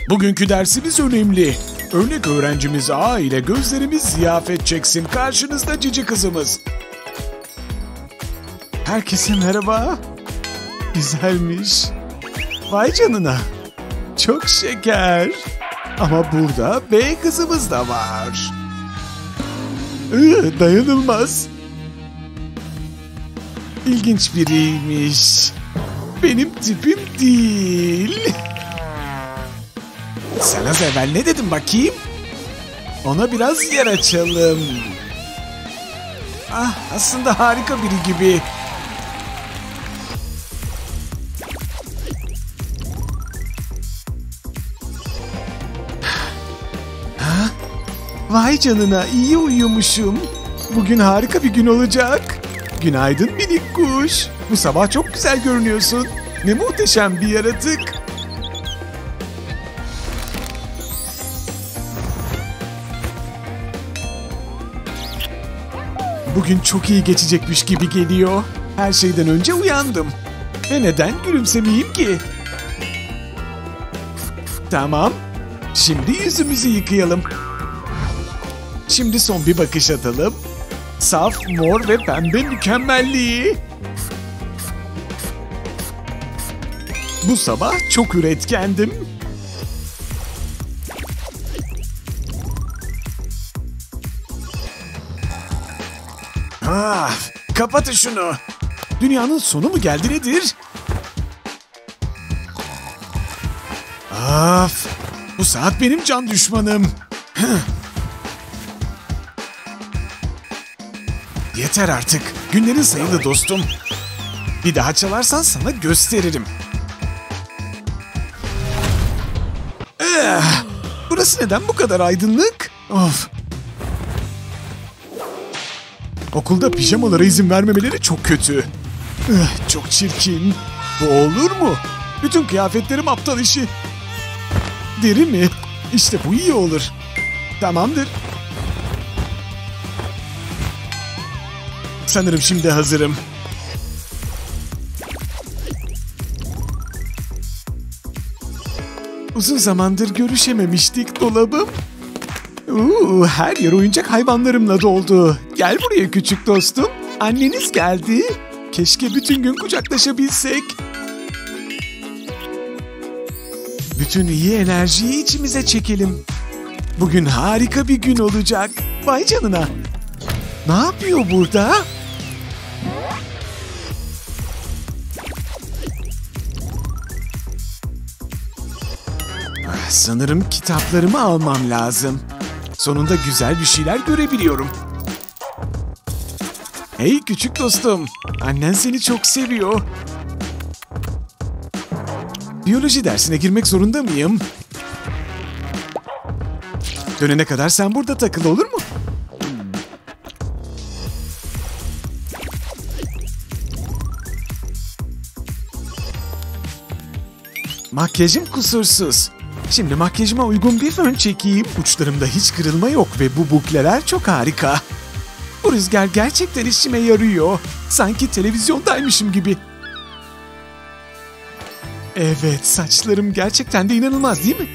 Bugünkü dersimiz önemli. Örnek öğrencimiz A ile gözlerimiz ziyafet çeksin. Karşınızda cici kızımız. Herkese merhaba. Güzelmiş. Vay canına. Çok şeker. Ama burada B kızımız da var. Dayanılmaz. İlginç biriymiş. Benim tipim değil. Sen az evvel ne dedin bakayım? Ona biraz yer açalım. Ah, aslında harika biri gibi. Ha? Vay canına, iyi uyumuşum. Bugün harika bir gün olacak. Günaydın minik kuş. Bu sabah çok güzel görünüyorsun. Ne muhteşem bir yaratık. Bugün çok iyi geçecekmiş gibi geliyor. Her şeyden önce uyandım. Ve neden gülümsemeyeyim ki? Tamam. Şimdi yüzümüzü yıkayalım. Şimdi son bir bakış atalım. Saf, mor ve pembe mükemmelliği. Bu sabah çok üretkendim. Ah, kapatın şunu. Dünyanın sonu mu geldi nedir? Of, bu saat benim can düşmanım. Yeter artık. Günlerin sayılı dostum. Bir daha çalarsan sana gösteririm. Burası neden bu kadar aydınlık? Of. Okulda pijamalara izin vermemeleri çok kötü. Çok çirkin. Bu olur mu? Bütün kıyafetlerim aptal işi. Deri mi? İşte bu iyi olur. Tamamdır. Sanırım şimdi hazırım. Uzun zamandır görüşememiştik dolabım. Her yer oyuncak hayvanlarımla doldu. Gel buraya küçük dostum. Anneniz geldi. Keşke bütün gün kucaklaşabilsek. Bütün iyi enerjiyi içimize çekelim. Bugün harika bir gün olacak. Vay canına. Ne yapıyor burada? Sanırım kitaplarımı almam lazım. Sonunda güzel bir şeyler görebiliyorum. Hey küçük dostum, annen seni çok seviyor. Biyoloji dersine girmek zorunda mıyım? Dönene kadar sen burada takıl, olur mu? Makyajım kusursuz. Şimdi makyajıma uygun bir fön çekeyim. Uçlarımda hiç kırılma yok ve bu bukleler çok harika. Bu rüzgar gerçekten işime yarıyor. Sanki televizyondaymışım gibi. Evet, saçlarım gerçekten de inanılmaz değil mi?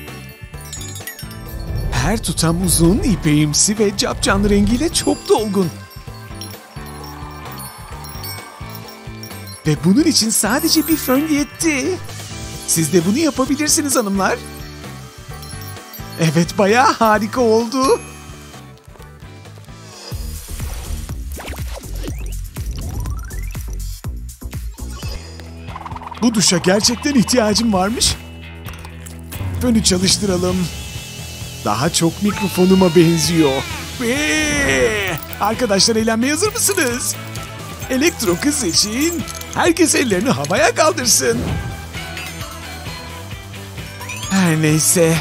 Her tutam uzun, ipeğimsi ve capcanlı rengiyle çok dolgun. Ve bunun için sadece bir fön yetti. Siz de bunu yapabilirsiniz hanımlar. Evet, bayağı harika oldu. Bu duşa gerçekten ihtiyacım varmış. Fönü çalıştıralım. Daha çok mikrofonuma benziyor. Arkadaşlar, eğlenmeye hazır mısınız? Elektro kız için herkes ellerini havaya kaldırsın. Her neyse.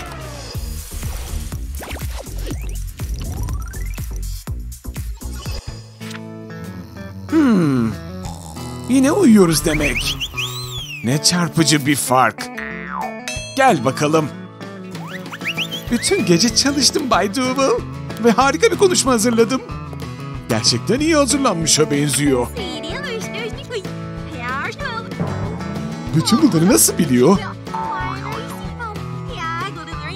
Yine uyuyoruz demek. Ne çarpıcı bir fark. Gel bakalım. Bütün gece çalıştım Bay Double ve harika bir konuşma hazırladım. Gerçekten iyi hazırlanmışa benziyor. Bütün bunları nasıl biliyor?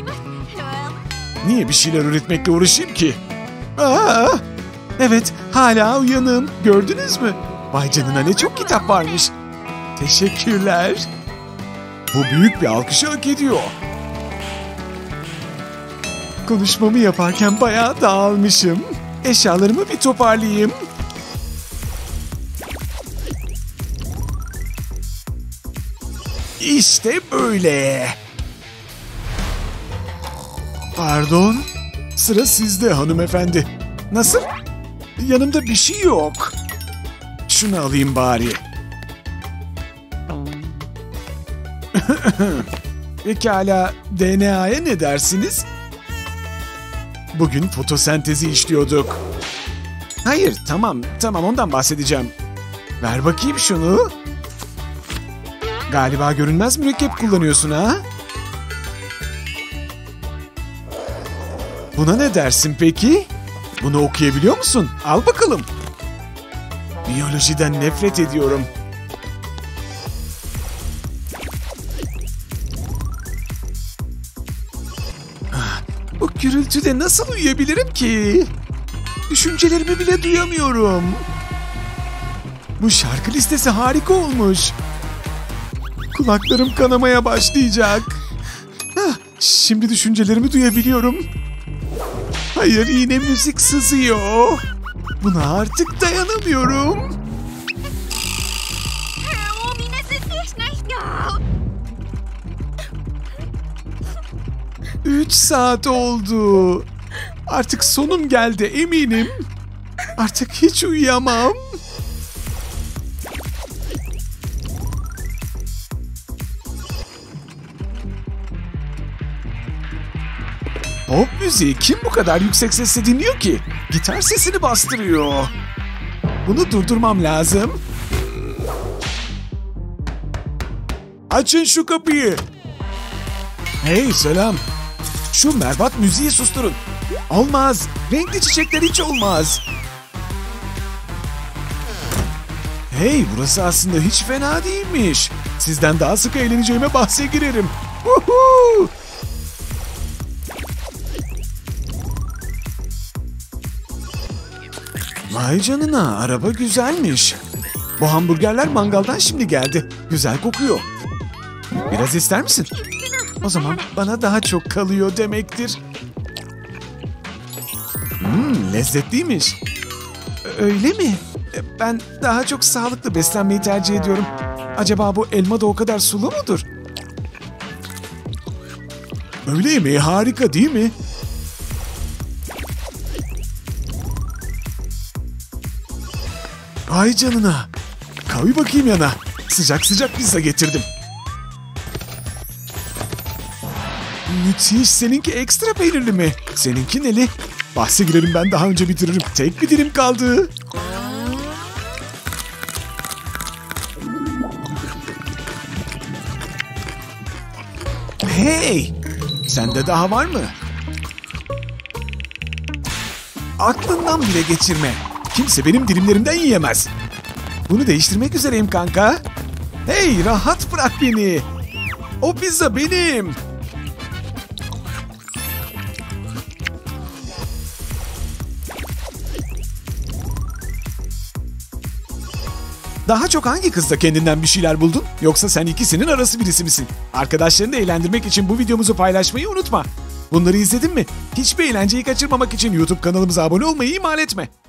Niye bir şeyler üretmekle uğraşayım ki? Aa, evet, hala uyanım. Gördünüz mü? Vay canına, ne çok kitap varmış. Teşekkürler. Bu büyük bir alkışı hak ediyor. Konuşmamı yaparken bayağı dağılmışım. Eşyalarımı bir toparlayayım. İşte böyle. Pardon. Sıra sizde hanımefendi. Nasıl? Yanımda bir şey yok. Şunu alayım bari. Pekala, DNA'ya ne dersiniz? Bugün fotosentezi işliyorduk. Hayır, tamam ondan bahsedeceğim. Ver bakayım şunu. Galiba görünmez mürekkep kullanıyorsun ha? Buna ne dersin peki? Bunu okuyabiliyor musun? Al bakalım. Biyolojiden nefret ediyorum. Bu gürültüde nasıl uyuyabilirim ki? Düşüncelerimi bile duyamıyorum. Bu şarkı listesi harika olmuş. Kulaklarım kanamaya başlayacak. Şimdi düşüncelerimi duyabiliyorum. Hayır, yine müzik sızıyor. Buna artık dayanamıyorum. 3 saat oldu. Artık sonum geldi eminim. Artık hiç uyuyamam. Pop müziği kim bu kadar yüksek sesle dinliyor ki? Gitar sesini bastırıyor. Bunu durdurmam lazım. Açın şu kapıyı. Hey, selam. Şu berbat müziği susturun. Olmaz. Renkli çiçekler hiç olmaz. Hey, burası aslında hiç fena değilmiş. Sizden daha sık eğleneceğime bahse girerim. Woohoo! Vay canına, araba güzelmiş. Bu hamburgerler mangaldan şimdi geldi. Güzel kokuyor. Biraz ister misin? O zaman bana daha çok kalıyor demektir. Lezzetliymiş. Öyle mi? Ben daha çok sağlıklı beslenmeyi tercih ediyorum. Acaba bu elma da o kadar sulu mudur? Öğle yemeği harika değil mi? Ay canına. Kavi bakayım yana. Sıcak sıcak pizza getirdim. Müthiş. Seninki ekstra peynirli mi? Seninki neli? Bahse girerim, ben daha önce bitiririm. Tek bir dilim kaldı. Hey! Sende daha var mı? Aklından bile geçirme. Kimse benim dilimlerimden yiyemez. Bunu değiştirmek üzereyim kanka. Hey, rahat bırak beni. O pizza benim. Daha çok hangi kızda kendinden bir şeyler buldun? Yoksa sen ikisinin arası birisi misin? Arkadaşlarını eğlendirmek için bu videomuzu paylaşmayı unutma. Bunları izledin mi? Hiçbir eğlenceyi kaçırmamak için YouTube kanalımıza abone olmayı ihmal etme.